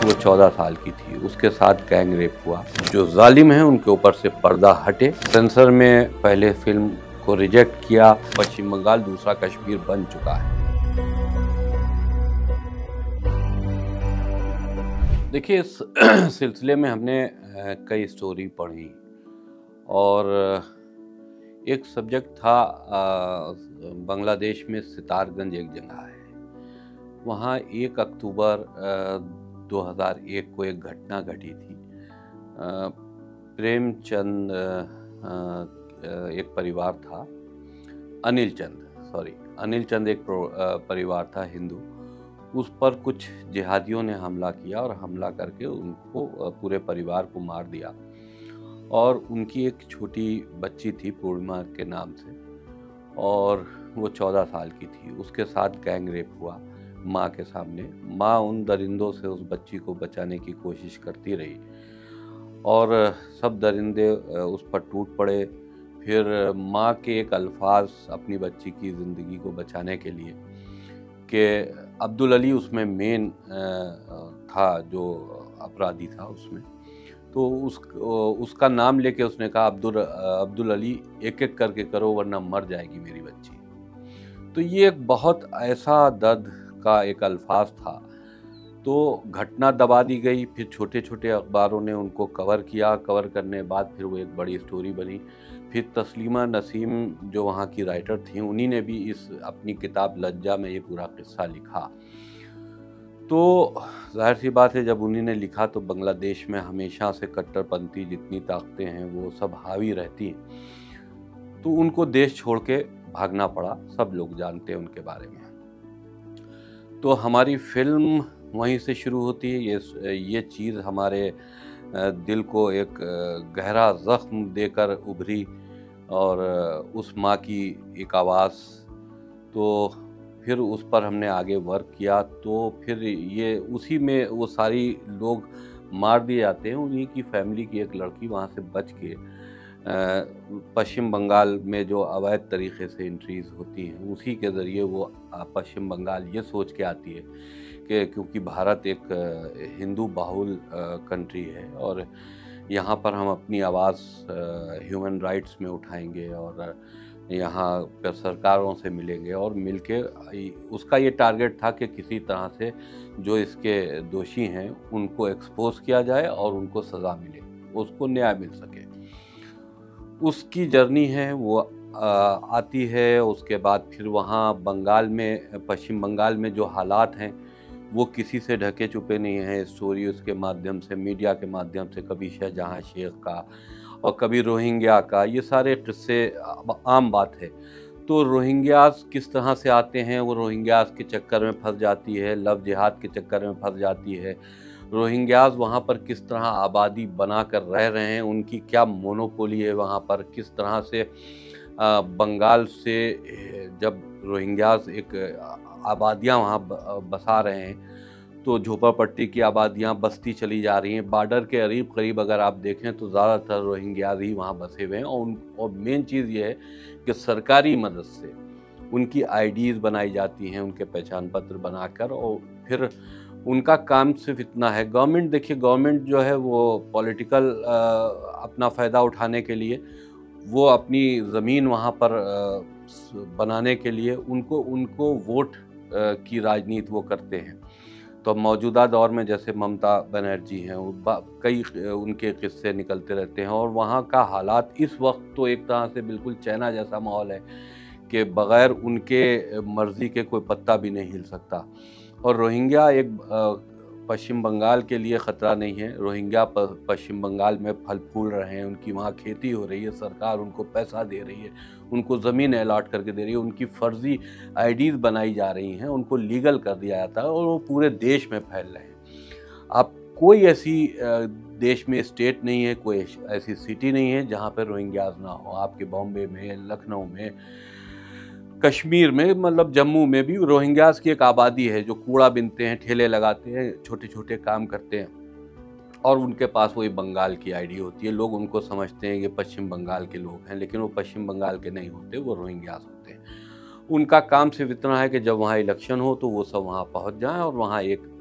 वो 14 साल की थी, उसके साथ गैंग रेप हुआ। जो जालिम हैं उनके ऊपर से पर्दा हटे। सेंसर में पहले फिल्म को रिजेक्ट किया। पश्चिम बंगाल दूसरा कश्मीर बन चुका है। देखिए, इस सिलसिले में हमने कई स्टोरी पढ़ी और एक सब्जेक्ट था बांग्लादेश में सितारगंज एक जगह है, वहाँ 1 अक्टूबर 2001 को एक घटना घटी थी। प्रेमचंद एक परिवार था, अनिल चंद एक परिवार था हिंदू, उस पर कुछ जिहादियों ने हमला किया और हमला करके उनको पूरे परिवार को मार दिया। और उनकी एक छोटी बच्ची थी पूर्णिमा के नाम से, और वो 14 साल की थी। उसके साथ गैंग रेप हुआ माँ के सामने। माँ उन दरिंदों से उस बच्ची को बचाने की कोशिश करती रही और सब दरिंदे उस पर टूट पड़े। फिर माँ के एक अल्फाज अपनी बच्ची की ज़िंदगी को बचाने के लिए कि अब्दुल अली उसमें मेन था, जो अपराधी था उसमें, तो उसका नाम लेके उसने कहा अब्दुल अली एक एक करके करो वरना मर जाएगी मेरी बच्ची। तो ये एक बहुत ऐसा दर्द का एक अल्फाज था। तो घटना दबा दी गई, फिर छोटे छोटे अखबारों ने उनको कवर किया। कवर करने के बाद फिर वो एक बड़ी स्टोरी बनी। फिर तस्लीमा नसीम जो वहाँ की राइटर थी, उन्हीं ने भी इस अपनी किताब लज्जा में ये पूरा किस्सा लिखा। तो जाहिर सी बात है, जब उन्हीं ने लिखा तो बांग्लादेश में हमेशा से कट्टरपंथी जितनी ताकतें हैं वो सब हावी रहती हैं, तो उनको देश छोड़ के भागना पड़ा। सब लोग जानते हैं उनके बारे में। तो हमारी फिल्म वहीं से शुरू होती है। ये चीज़ हमारे दिल को एक गहरा ज़ख्म देकर उभरी, और उस माँ की एक आवाज़, तो फिर उस पर हमने आगे वर्क किया। तो फिर ये उसी में वो सारी लोग मार दिए जाते हैं। उन्हीं की फैमिली की एक लड़की वहाँ से बच के पश्चिम बंगाल में जो अवैध तरीके से एंट्रीज होती हैं, उसी के ज़रिए वो पश्चिम बंगाल ये सोच के आती है कि क्योंकि भारत एक हिंदू बाहुल कंट्री है और यहाँ पर हम अपनी आवाज़ ह्यूमन राइट्स में उठाएंगे और यहाँ पर सरकारों से मिलेंगे, और मिलके उसका ये टारगेट था कि किसी तरह से जो इसके दोषी हैं उनको एक्सपोज किया जाए और उनको सज़ा मिले, उसको न्याय मिल सके। उसकी जर्नी है वो आती है। उसके बाद फिर वहाँ बंगाल में, पश्चिम बंगाल में जो हालात हैं वो किसी से ढके छुपे नहीं हैं। स्टोरी उसके माध्यम से, मीडिया के माध्यम से, कभी शाहजहाँ शेख का और कभी रोहिंग्या का, ये सारे किस्से आम बात है। तो रोहिंग्यास किस तरह से आते हैं, वो रोहिंग्यास के चक्कर में फंस जाती है, लव जिहाद के चक्कर में फंस जाती है। रोहिंग्यास वहाँ पर किस तरह आबादी बना कर रह रहे हैं, उनकी क्या मोनोपोली है वहाँ पर, किस तरह से बंगाल से जब रोहिंग्यास एक आबादियाँ वहाँ बसा रहे हैं, तो झोपड़पट्टी की आबादियाँ बसती चली जा रही हैं। बॉर्डर के करीब करीब अगर आप देखें तो ज़्यादातर रोहिंग्यास ही वहाँ बसे हुए हैं। और मेन चीज़ ये है कि सरकारी मदद से उनकी आईडीज़ बनाई जाती हैं, उनके पहचान पत्र बनाकर, और फिर उनका काम सिर्फ इतना है। गवर्नमेंट, देखिए गवर्नमेंट जो है वो पॉलिटिकल अपना फ़ायदा उठाने के लिए, वो अपनी ज़मीन वहाँ पर बनाने के लिए उनको वोट की राजनीति वो करते हैं। तो मौजूदा दौर में जैसे ममता बनर्जी हैं, कई उनके किस्से निकलते रहते हैं, और वहाँ का हालात इस वक्त तो एक तरह से बिल्कुल चाइना जैसा माहौल है कि बग़ैर उनके मर्ज़ी के कोई पत्ता भी नहीं हिल सकता। और रोहिंग्या एक पश्चिम बंगाल के लिए ख़तरा नहीं है। रोहिंग्या पश्चिम बंगाल में फल फूल रहे हैं, उनकी वहाँ खेती हो रही है, सरकार उनको पैसा दे रही है, उनको ज़मीन अलॉट करके दे रही है, उनकी फ़र्ज़ी आईडीज़ बनाई जा रही हैं, उनको लीगल कर दिया जाता है और वो पूरे देश में फैल रहे हैं। अब कोई ऐसी देश में स्टेट नहीं है, कोई ऐसी सिटी नहीं है जहाँ पर रोहिंग्यास ना हो। आपके बॉम्बे में, लखनऊ में, कश्मीर में, मतलब जम्मू में भी रोहिंग्यास की एक आबादी है जो कूड़ा बीनते हैं, ठेले लगाते हैं, छोटे छोटे काम करते हैं, और उनके पास वही बंगाल की आईडी होती है। लोग उनको समझते हैं कि पश्चिम बंगाल के लोग हैं, लेकिन वो पश्चिम बंगाल के नहीं होते, वो रोहिंग्यास होते हैं। उनका काम सिर्फ इतना है कि जब वहाँ इलेक्शन हो तो वो सब वहाँ पहुँच जाएं और वहाँ एक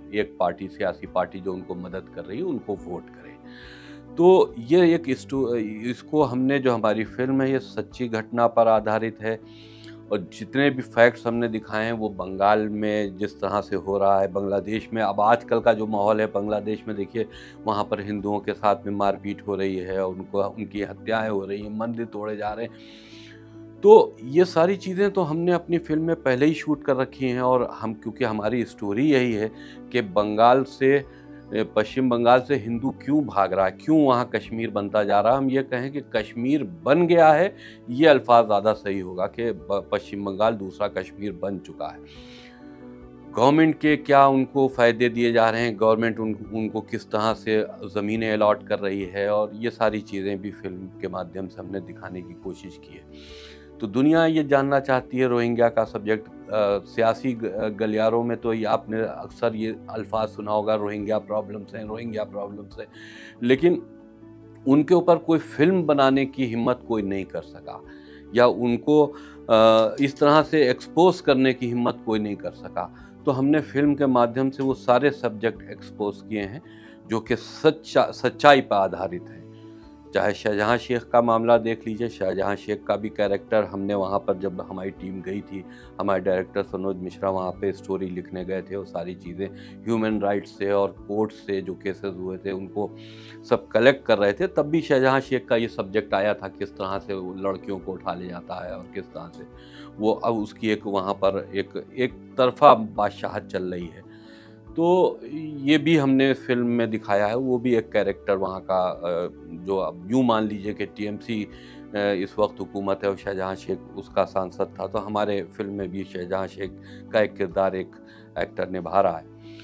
एक पार्टी, सियासी पार्टी जो उनको मदद कर रही है, उनको वोट करें। तो ये एक इसको हमने, जो हमारी फिल्म है, ये सच्ची घटना पर आधारित है और जितने भी फैक्ट्स हमने दिखाए हैं वो बंगाल में जिस तरह से हो रहा है, बांग्लादेश में अब आजकल का जो माहौल है, बांग्लादेश में देखिए वहाँ पर हिंदुओं के साथ में मारपीट हो रही है, उनकी हत्याएं हो रही हैं, मंदिर तोड़े जा रहे हैं। तो ये सारी चीज़ें तो हमने अपनी फ़िल्म में पहले ही शूट कर रखी हैं और हम, क्योंकि हमारी स्टोरी यही है कि पश्चिम बंगाल से हिंदू क्यों भाग रहा है, क्यों वहाँ कश्मीर बनता जा रहा है। हम ये कहें कि कश्मीर बन गया है, ये अल्फाज ज़्यादा सही होगा कि पश्चिम बंगाल दूसरा कश्मीर बन चुका है। गवर्नमेंट के क्या उनको फ़ायदे दिए जा रहे हैं, गवर्नमेंट उनको किस तरह से ज़मीनें अलॉट कर रही है, और ये सारी चीज़ें भी फ़िल्म के माध्यम से हमने दिखाने की कोशिश की है। तो दुनिया ये जानना चाहती है रोहिंग्या का सब्जेक्ट। सियासी गलियारों में तो ये आपने अक्सर ये अल्फाज सुना होगा, रोहिंग्या प्रॉब्लम्स हैं, रोहिंग्या प्रॉब्लम्स हैं, लेकिन उनके ऊपर कोई फिल्म बनाने की हिम्मत कोई नहीं कर सका, या उनको इस तरह से एक्सपोज करने की हिम्मत कोई नहीं कर सका। तो हमने फिल्म के माध्यम से वो सारे सब्जेक्ट एक्सपोज किए हैं जो कि सच्चाई पर आधारित है। चाहे शाहजहाँ शेख का मामला देख लीजिए, शाहजहाँ शेख का भी कैरेक्टर हमने वहाँ पर, जब हमारी टीम गई थी, हमारे डायरेक्टर सनोज मिश्रा वहाँ पे स्टोरी लिखने गए थे, वो सारी चीज़ें ह्यूमन राइट्स से और कोर्ट से जो केसेस हुए थे उनको सब कलेक्ट कर रहे थे, तब भी शाहजहाँ शेख का ये सब्जेक्ट आया था, किस तरह से वो लड़कियों को उठा ले जाता है और किस तरह से वो अब उसकी एक वहाँ पर एक तरफा बादशाहत चल रही है। तो ये भी हमने फिल्म में दिखाया है। वो भी एक कैरेक्टर वहाँ का, जो अब यूँ मान लीजिए कि टीएमसी इस वक्त हुकूमत है और शाहजहाँ शेख उसका सांसद था, तो हमारे फिल्म में भी शाहजहाँ शेख का एक किरदार एक एक्टर निभा रहा है।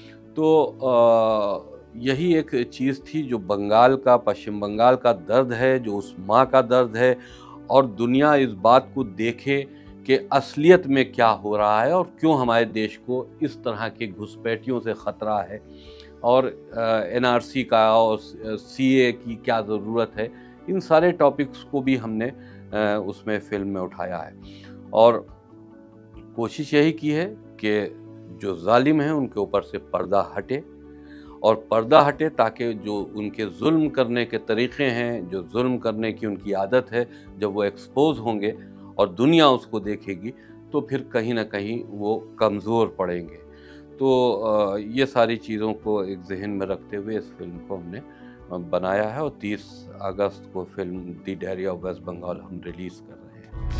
तो यही एक चीज़ थी जो पश्चिम बंगाल का दर्द है, जो उस माँ का दर्द है, और दुनिया इस बात को देखे कि असलियत में क्या हो रहा है और क्यों हमारे देश को इस तरह की घुसपैठियों से ख़तरा है, और एनआरसी का और सीए की क्या ज़रूरत है। इन सारे टॉपिक्स को भी हमने उसमें फ़िल्म में उठाया है, और कोशिश यही की है कि जो जालिम हैं उनके ऊपर से पर्दा हटे, और पर्दा हटे ताकि जो उनके जुल्म करने के तरीक़े हैं, जो जुल्म करने की उनकी आदत है, जब वो एक्सपोज होंगे और दुनिया उसको देखेगी, तो फिर कहीं ना कहीं वो कमज़ोर पड़ेंगे। तो ये सारी चीज़ों को एक जहन में रखते हुए इस फिल्म को हमने बनाया है, और 30 अगस्त को film the diary of West Bengal हम रिलीज़ कर रहे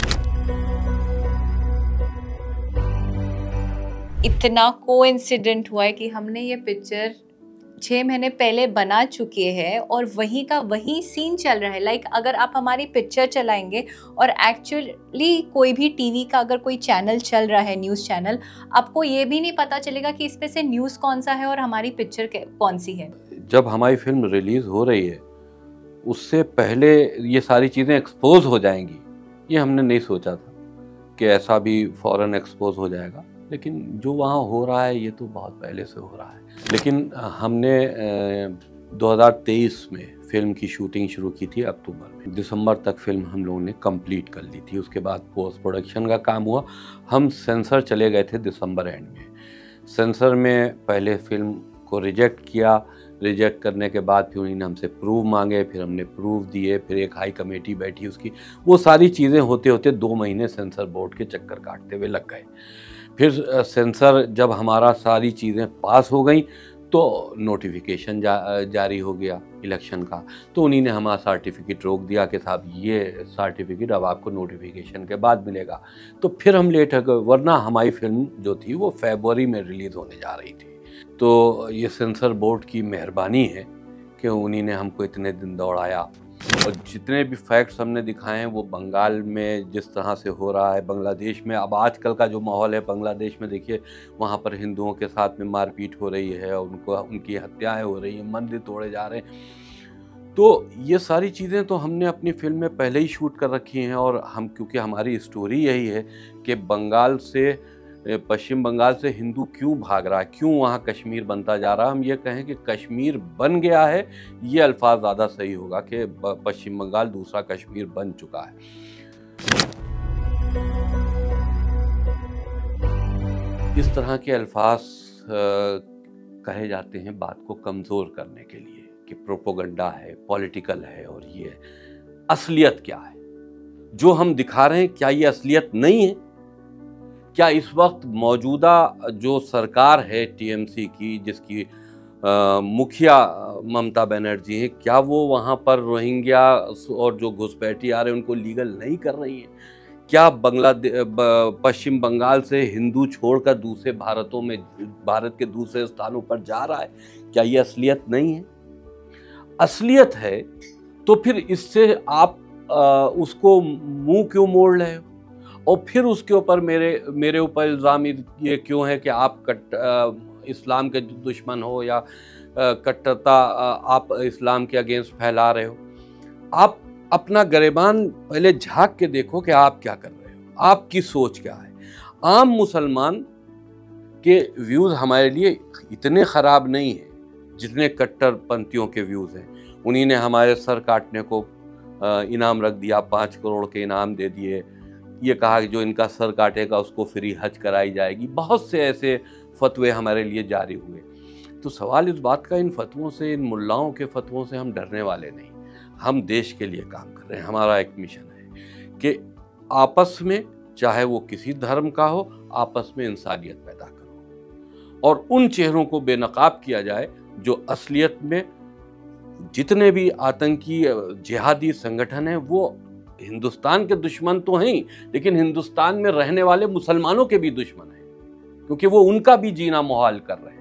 हैं। इतना कोइंसिडेंट हुआ है कि हमने ये पिक्चर 6 महीने पहले बना चुके हैं और वहीं का वहीं सीन चल रहा है। लाइक अगर आप हमारी पिक्चर चलाएंगे और एक्चुअली कोई भी टीवी का अगर कोई चैनल चल रहा है, न्यूज़ चैनल, आपको ये भी नहीं पता चलेगा कि इस पे से न्यूज़ कौन सा है और हमारी पिक्चर कौन सी है। जब हमारी फिल्म रिलीज़ हो रही है उससे पहले ये सारी चीज़ें एक्सपोज हो जाएंगी, ये हमने नहीं सोचा था कि ऐसा भी फ़ौरन एक्सपोज हो जाएगा, लेकिन जो वहाँ हो रहा है ये तो बहुत पहले से हो रहा है। लेकिन हमने 2023 में फ़िल्म की शूटिंग शुरू की थी, अक्टूबर में। दिसंबर तक फ़िल्म हम लोगों ने कंप्लीट कर ली थी। उसके बाद पोस्ट प्रोडक्शन का काम हुआ। हम सेंसर चले गए थे दिसंबर एंड में। सेंसर में पहले फ़िल्म को रिजेक्ट किया, रिजेक्ट करने के बाद फिर उन्होंने हमसे प्रूफ मांगे, फिर हमने प्रूफ दिए, फिर एक हाई कमेटी बैठी उसकी, वो सारी चीज़ें होते होते 2 महीने सेंसर बोर्ड के चक्कर काटते हुए लग गए। फिर सेंसर जब हमारा सारी चीज़ें पास हो गई तो नोटिफिकेशन जारी हो गया इलेक्शन का, तो उन्हीं ने हमारा सर्टिफिकेट रोक दिया कि साहब ये सर्टिफिकेट अब आपको नोटिफिकेशन के बाद मिलेगा। तो फिर हम लेट हो गए, वरना हमारी फिल्म जो थी वो फरवरी में रिलीज़ होने जा रही थी। तो ये सेंसर बोर्ड की मेहरबानी है कि उन्हीं ने हमको इतने दिन दौड़ाया, और जितने भी फैक्ट्स हमने दिखाए हैं वो बंगाल में जिस तरह से हो रहा है, बांग्लादेश में अब आजकल का जो माहौल है, बांग्लादेश में देखिए वहाँ पर हिंदुओं के साथ में मारपीट हो रही है, और उनकी हत्याएं हो रही हैं, मंदिर तोड़े जा रहे हैं। तो ये सारी चीज़ें तो हमने अपनी फिल्म में पहले ही शूट कर रखी हैं, और हम, क्योंकि हमारी स्टोरी यही है कि पश्चिम बंगाल से हिंदू क्यों भाग रहा है, क्यों वहाँ कश्मीर बनता जा रहा है। हम ये कहें कि कश्मीर बन गया है, ये अल्फाज ज़्यादा सही होगा कि पश्चिम बंगाल दूसरा कश्मीर बन चुका है। इस तरह के अल्फाज कहे जाते हैं बात को कमज़ोर करने के लिए कि प्रोपोगंडा है, पॉलिटिकल है और ये है। असलियत क्या है? जो हम दिखा रहे हैं क्या ये असलियत नहीं है? क्या इस वक्त मौजूदा जो सरकार है टीएमसी की, जिसकी मुखिया ममता बनर्जी हैं, क्या वो वहाँ पर रोहिंग्या और जो घुसपैठी आ रहे हैं उनको लीगल नहीं कर रही है? क्या पश्चिम बंगाल से हिंदू छोड़कर दूसरे भारत के दूसरे स्थानों पर जा रहा है? क्या ये असलियत नहीं है? असलियत है तो फिर इससे आप उसको मुंह क्यों मोड़ रहे हो? और फिर उसके ऊपर मेरे ऊपर इल्ज़ाम ये क्यों है कि आप इस्लाम के दुश्मन हो या कट्टरता आप इस्लाम के अगेंस्ट फैला रहे हो? आप अपना गिरेबान पहले झांक के देखो कि आप क्या कर रहे हो, आपकी सोच क्या है। आम मुसलमान के व्यूज़ हमारे लिए इतने ख़राब नहीं हैं जितने कट्टरपंथियों के व्यूज़ हैं। उन्हीं ने हमारे सर काटने को इनाम रख दिया, 5 करोड़ के इनाम दे दिए, ये कहा कि जो इनका सर काटेगा उसको फ्री हज कराई जाएगी। बहुत से ऐसे फतवे हमारे लिए जारी हुए। तो सवाल इस बात का, इन फतवों से, इन मुल्लाओं के फतवों से हम डरने वाले नहीं। हम देश के लिए काम कर रहे हैं। हमारा एक मिशन है कि आपस में, चाहे वो किसी धर्म का हो, आपस में इंसानियत पैदा करो और उन चेहरों को बेनकाब किया जाए जो असलियत में जितने भी आतंकी जिहादी संगठन हैं वो हिंदुस्तान के दुश्मन तो हैं, लेकिन हिंदुस्तान में रहने वाले मुसलमानों के भी दुश्मन हैं, क्योंकि वो उनका भी जीना मुहाल कर रहे हैं।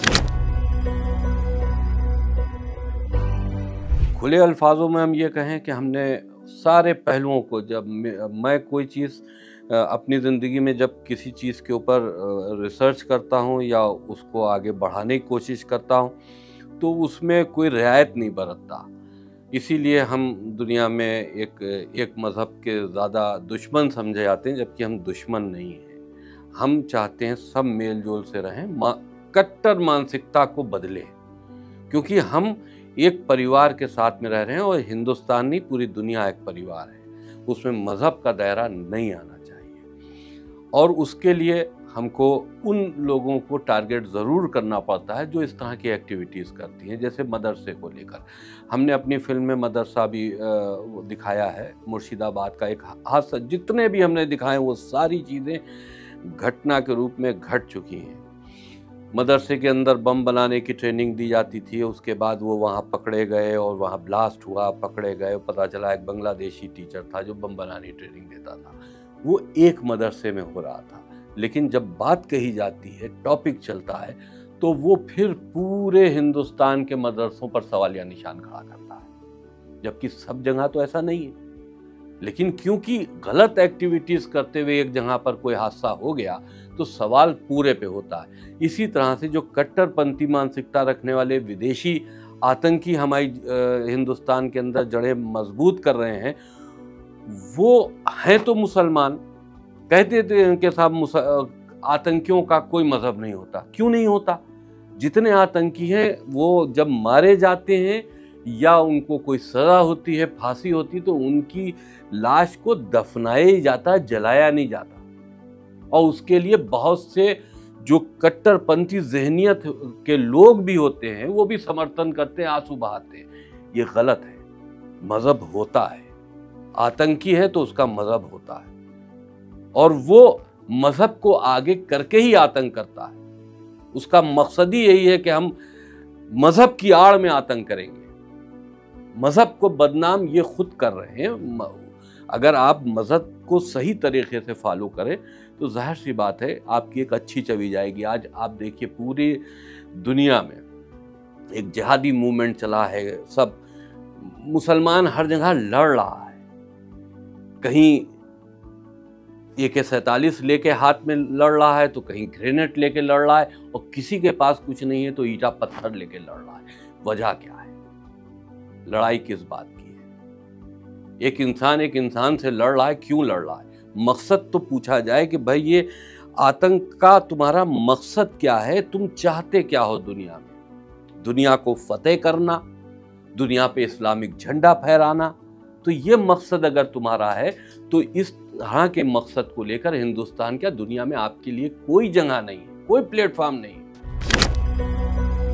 खुले अल्फाजों में हम ये कहें कि हमने सारे पहलुओं को, जब मैं कोई चीज़ अपनी ज़िंदगी में जब किसी चीज़ के ऊपर रिसर्च करता हूँ या उसको आगे बढ़ाने की कोशिश करता हूँ तो उसमें कोई रियायत नहीं बरतता। इसीलिए हम दुनिया में एक मज़हब के ज़्यादा दुश्मन समझे जाते हैं, जबकि हम दुश्मन नहीं हैं। हम चाहते हैं सब मेल जोल से रहें, कट्टर मानसिकता को बदलें, क्योंकि हम एक परिवार के साथ में रह रहे हैं और हिंदुस्तान नहीं, पूरी दुनिया एक परिवार है। उसमें मज़हब का दायरा नहीं आना चाहिए और उसके लिए हमको उन लोगों को टारगेट ज़रूर करना पड़ता है जो इस तरह की एक्टिविटीज़ करती हैं। जैसे मदरसे को लेकर हमने अपनी फिल्म में मदरसा भी दिखाया है, मुर्शिदाबाद का एक हादसा। जितने भी हमने दिखाए वो सारी चीज़ें घटना के रूप में घट चुकी हैं। मदरसे के अंदर बम बनाने की ट्रेनिंग दी जाती थी, उसके बाद वो वहाँ पकड़े गए और वहाँ ब्लास्ट हुआ, पकड़े गए, पता चला एक बांग्लादेशी टीचर था जो बम बनाने की ट्रेनिंग देता था। वो एक मदरसे में हो रहा था, लेकिन जब बात कही जाती है, टॉपिक चलता है, तो वो फिर पूरे हिंदुस्तान के मदरसों पर सवालिया निशान खड़ा करता है, जबकि सब जगह तो ऐसा नहीं है। लेकिन क्योंकि गलत एक्टिविटीज़ करते हुए एक जगह पर कोई हादसा हो गया तो सवाल पूरे पे होता है। इसी तरह से जो कट्टरपंथी मानसिकता रखने वाले विदेशी आतंकी हमारी हिंदुस्तान के अंदर जड़ें मजबूत कर रहे हैं, वो हैं तो मुसलमान, कहते थे उनके साथ आतंकियों का कोई मजहब नहीं होता। क्यों नहीं होता? जितने आतंकी हैं वो जब मारे जाते हैं या उनको कोई सज़ा होती है, फांसी होती, तो उनकी लाश को दफनाया जाता, जलाया नहीं जाता। और उसके लिए बहुत से जो कट्टरपंथी जहनियत के लोग भी होते हैं वो भी समर्थन करते हैं, आंसू बहाते हैं। ये गलत है। मजहब होता है, आतंकी है तो उसका मजहब होता है और वो मजहब को आगे करके ही आतंक करता है। उसका मकसद ही यही है कि हम मजहब की आड़ में आतंक करेंगे। मजहब को बदनाम ये खुद कर रहे हैं। अगर आप मजहब को सही तरीके से फॉलो करें तो जाहिर सी बात है आपकी एक अच्छी छवि जाएगी। आज आप देखिए पूरी दुनिया में एक जिहादी मूवमेंट चला है, सब मुसलमान हर जगह लड़ रहा है। कहीं AK-47 लेके हाथ में लड़ रहा है तो कहीं ग्रेनेड लेके लड़ रहा है और किसी के पास कुछ नहीं है तो ईंटा पत्थर लेके लड़ रहा है। वजह क्या है? लड़ाई किस बात की है? एक इंसान से लड़ रहा है, क्यों लड़ रहा है? मकसद तो पूछा जाए कि भाई ये आतंक का तुम्हारा मकसद क्या है, तुम चाहते क्या हो दुनिया में? दुनिया को फतेह करना, दुनिया पे इस्लामिक झंडा फहराना? तो ये मकसद अगर तुम्हारा है तो इस तरह के मकसद को लेकर हिंदुस्तान क्या दुनिया में आपके लिए कोई जगह नहीं है, कोई प्लेटफॉर्म नहीं है।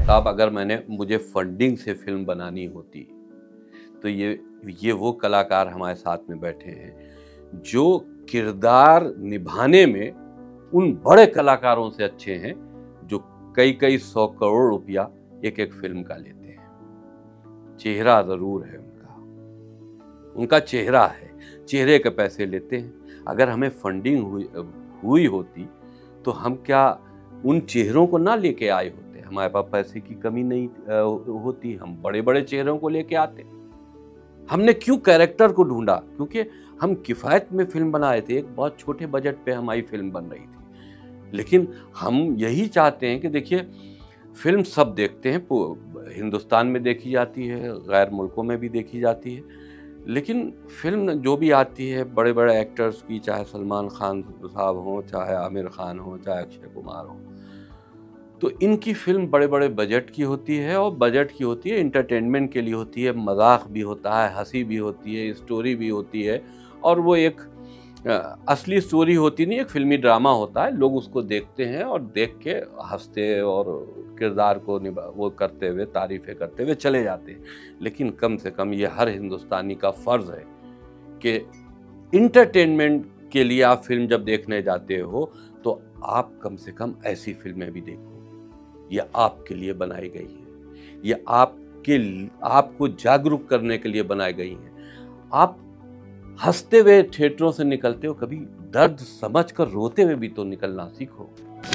साहब अगर मुझे फंडिंग से फिल्म बनानी होती तो ये वो कलाकार हमारे साथ में बैठे हैं जो किरदार निभाने में उन बड़े कलाकारों से अच्छे हैं जो कई कई 100 करोड़ रुपया एक एक फिल्म का लेते हैं। चेहरा जरूर है उनका चेहरा है, चेहरे के पैसे लेते हैं। अगर हमें फंडिंग हुई होती तो हम क्या उन चेहरों को ना लेके आए होते? हमारे पास पैसे की कमी नहीं होती, हम बड़े बड़े चेहरों को लेके आते। हमने क्यों कैरेक्टर को ढूंढा? क्योंकि हम किफ़ायत में फिल्म बनाए थे, एक बहुत छोटे बजट पे हमारी फिल्म बन रही थी। लेकिन हम यही चाहते हैं कि देखिए फिल्म सब देखते हैं, हिंदुस्तान में देखी जाती है, गैर मुल्कों में भी देखी जाती है, लेकिन फिल्म जो भी आती है बड़े बड़े एक्टर्स की, चाहे सलमान खान साहब हों, चाहे आमिर खान हो, चाहे अक्षय कुमार हो, तो इनकी फिल्म बड़े बड़े बजट की होती है और बजट की होती है, इंटरटेनमेंट के लिए होती है, मजाक भी होता है, हंसी भी होती है, स्टोरी भी होती है, और वो एक असली स्टोरी होती नहीं, एक फिल्मी ड्रामा होता है। लोग उसको देखते हैं और देख के हंसते और किरदार को वो करते हुए, तारीफ़ें करते हुए चले जाते हैं। लेकिन कम से कम ये हर हिंदुस्तानी का फ़र्ज़ है कि इंटरटेनमेंट के लिए आप फिल्म जब देखने जाते हो तो आप कम से कम ऐसी फिल्में भी देखो। ये आपके लिए बनाई गई है, ये आपको जागरूक करने के लिए बनाई गई है। आप हंसते हुए थिएटरों से निकलते हो, कभी दर्द समझकर रोते हुए भी तो निकलना सीखो।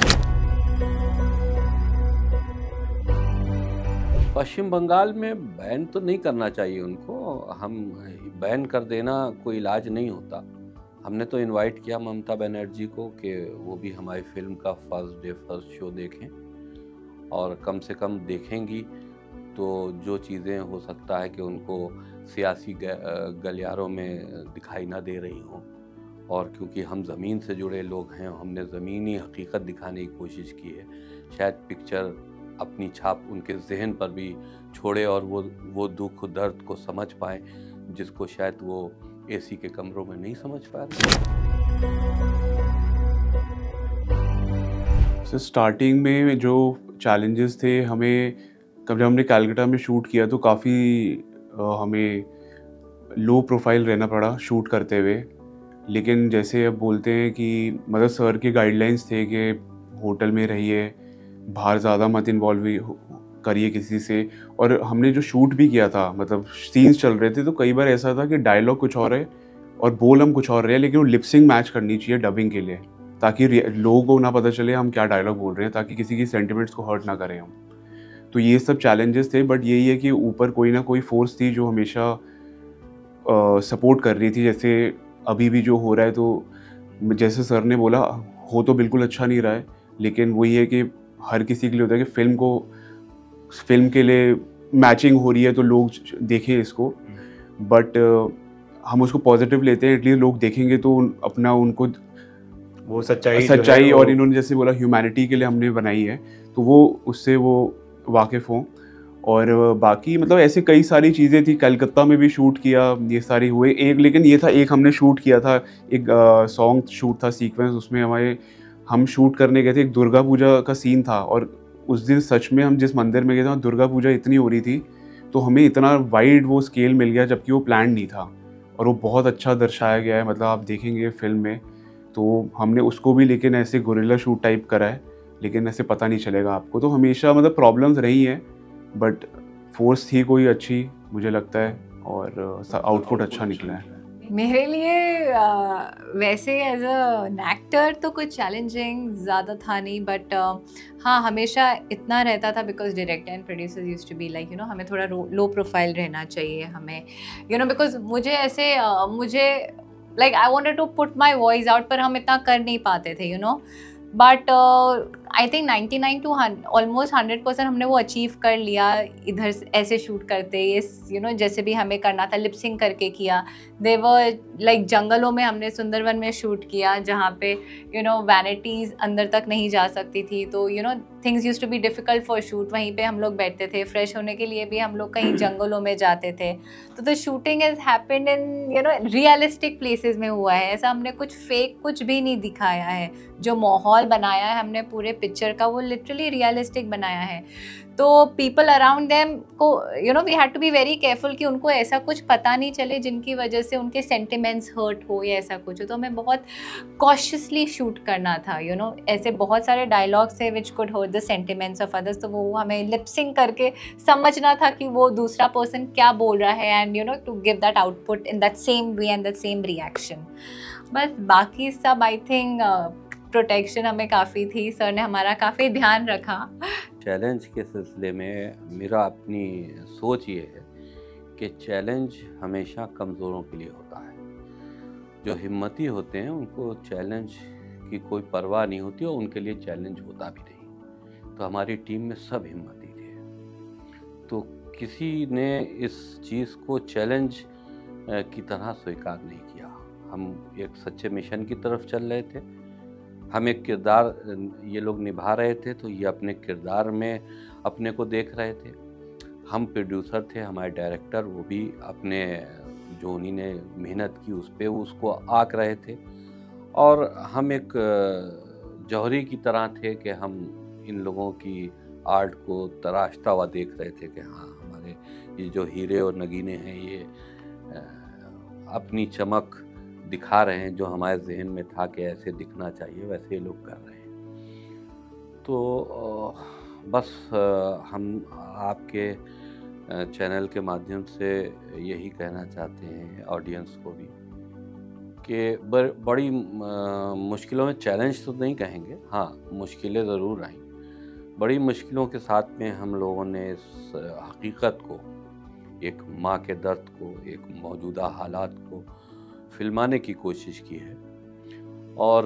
पश्चिम बंगाल में बैन तो नहीं करना चाहिए उनको, हम बैन कर देना कोई इलाज नहीं होता। हमने तो इनवाइट किया ममता बनर्जी को कि वो भी हमारी फिल्म का फर्स्ट शो देखें, और कम से कम देखेंगी तो जो चीज़ें हो सकता है कि उनको सियासी गलियारों में दिखाई ना दे रही हों, और क्योंकि हम ज़मीन से जुड़े लोग हैं, हमने ज़मीनी हकीकत दिखाने की कोशिश की है, शायद पिक्चर अपनी छाप उनके जहन पर भी छोड़े और वो दुख दर्द को समझ पाएँ जिसको शायद वो एसी के कमरों में नहीं समझ पा रहे। स्टार्टिंग में जो चैलेंजेस थे, जब हमने कलकत्ता में शूट किया तो काफ़ी हमें लो प्रोफाइल रहना पड़ा शूट करते हुए। लेकिन जैसे अब बोलते हैं कि मतलब सर के गाइडलाइंस थे कि होटल में रहिए, बाहर ज़्यादा मत इन्वॉल्व करिए किसी से। और हमने जो शूट भी किया था, मतलब सीन्स चल रहे थे, तो कई बार ऐसा था कि डायलॉग कुछ और है और बोल हम कुछ और रहे हैं, लेकिन वो लिपसिंग मैच करनी चाहिए डबिंग के लिए, ताकि लोगों को ना पता चले हम क्या डायलॉग बोल रहे हैं, ताकि किसी की सेंटिमेंट्स को हर्ट ना करें हम। तो ये सब चैलेंजेस थे, बट यही है कि ऊपर कोई ना कोई फोर्स थी जो हमेशा सपोर्ट कर रही थी। जैसे अभी भी जो हो रहा है, तो जैसे सर ने बोला, हो तो बिल्कुल अच्छा नहीं रहा है, लेकिन वही है कि हर किसी के लिए होता है कि फिल्म के लिए मैचिंग हो रही है तो लोग देखें इसको। बट हम उसको पॉजिटिव लेते हैं, एटलीस्ट लोग देखेंगे तो अपना उनको वो सच्चाई और इन्होंने जैसे बोला ह्यूमैनिटी के लिए हमने बनाई है, तो वो उससे वो वाकिफ़ हों। और बाकी मतलब ऐसे कई सारी चीज़ें थी, कलकत्ता में भी शूट किया, ये सारी हुए। लेकिन ये था, एक हमने शूट किया था, एक सॉन्ग शूट था सीक्वेंस, उसमें हम शूट करने गए थे, एक दुर्गा पूजा का सीन था, और उस दिन सच में हम जिस मंदिर में गए थे वहाँ दुर्गा पूजा इतनी हो रही थी, तो हमें इतना वाइड वो स्केल मिल गया, जबकि वो प्लान नहीं था, और वो बहुत अच्छा दर्शाया गया है। मतलब आप देखेंगे फिल्म में, तो हमने उसको भी लेकिन ऐसे गोरिल्ला शूट टाइप करा है, लेकिन ऐसे पता नहीं चलेगा आपको। तो हमेशा मतलब प्रॉब्लम्स रही हैं, बट फोर्स थी कोई अच्छी, मुझे लगता है, और आउटपुट अच्छा निकला है। मेरे लिए वैसे एज एन एक्टर तो कुछ चैलेंजिंग ज़्यादा था नहीं, बट हाँ हमेशा इतना रहता था, because director and producers used to be like हमें थोड़ा लो प्रोफाइल रहना चाहिए, हमें बिकॉज मुझे ऐसे like I wanted to put my voice out, पर हम इतना कर नहीं पाते थे but I think 99 to almost 100% हमने वो अचीव कर लिया इधर ऐसे शूट करते। ये जैसे भी हमें करना था, लिपसिंग करके किया। देवर लाइक जंगलों में हमने सुंदरवन में शूट किया, जहाँ पे वैनिटीज़ अंदर तक नहीं जा सकती थी, तो things used to be difficult for shoot. वहीं पे हम लोग बैठते थे, फ्रेश होने के लिए भी हम लोग कहीं जंगलों में जाते थे। तो the shooting has happened in realistic places में हुआ है, ऐसा हमने कुछ फेक कुछ भी नहीं दिखाया है। जो माहौल बनाया है हमने पूरे पिक्चर का वो लिटरली रियलिस्टिक बनाया है। तो पीपल अराउंड देम को you know we had to be very careful कि उनको ऐसा कुछ पता नहीं चले जिनकी वजह से उनके सेंटिमेंट्स हर्ट हो या ऐसा कुछ हो। तो हमें बहुत कॉशियसली शूट करना था, यू नो ऐसे बहुत सारे डायलॉग्स है which could hurt the sentiments of others, तो वो हमें लिपसिंग करके समझना था कि वो दूसरा पर्सन क्या बोल रहा है and you know to give that output in that same way and that same reaction. बस बाकी सब आई थिंक प्रोटेक्शन हमें काफ़ी थी, सर ने हमारा काफ़ी ध्यान रखा। चैलेंज के सिलसिले में मेरा अपनी सोच ये है कि चैलेंज हमेशा कमज़ोरों के लिए होता है। जो हिम्मती होते हैं उनको चैलेंज की कोई परवाह नहीं होती और उनके लिए चैलेंज होता भी नहीं। तो हमारी टीम में सब हिम्मती थे, तो किसी ने इस चीज़ को चैलेंज की तरह स्वीकार नहीं किया। हम एक सच्चे मिशन की तरफ चल रहे थे, हम एक किरदार ये लोग निभा रहे थे, तो ये अपने किरदार में अपने को देख रहे थे। हम प्रोड्यूसर थे, हमारे डायरेक्टर वो भी अपने जो उन्हीं ने मेहनत की उस पर उसको आंक रहे थे, और हम एक जौहरी की तरह थे कि हम इन लोगों की आर्ट को तराशता हुआ देख रहे थे कि हाँ हमारे ये जो हीरे और नगीने हैं ये अपनी चमक दिखा रहे हैं, जो हमारे जहन में था कि ऐसे दिखना चाहिए वैसे ये लोग कर रहे हैं। तो बस हम आपके चैनल के माध्यम से यही कहना चाहते हैं ऑडियंस को भी कि बड़ी मुश्किलों में, चैलेंज तो नहीं कहेंगे, हाँ मुश्किलें ज़रूर आई। बड़ी मुश्किलों के साथ में हम लोगों ने इस हकीकत को, एक माँ के दर्द को, एक मौजूदा हालात को फिल्माने की कोशिश की है। और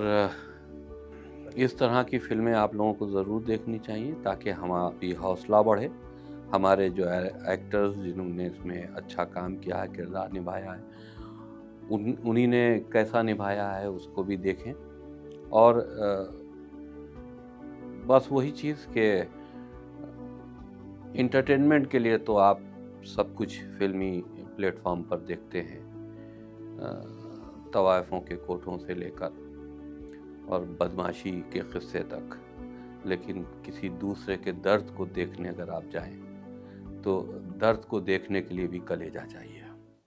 इस तरह की फिल्में आप लोगों को ज़रूर देखनी चाहिए ताकि हमारी हौसला बढ़े। हमारे जो एक्टर्स जिन्होंने इसमें अच्छा काम किया है, किरदार निभाया है, उन्हीं ने कैसा निभाया है उसको भी देखें। और बस वही चीज़ के इंटरटेनमेंट के लिए तो आप सब कुछ फिल्मी प्लेटफॉर्म पर देखते हैं, तवाइफों के कोठों से लेकर और बदमाशी के किस्से तक, लेकिन किसी दूसरे के दर्द को देखने अगर आप जाएं तो दर्द को देखने के लिए भी कलेजा चाहिए।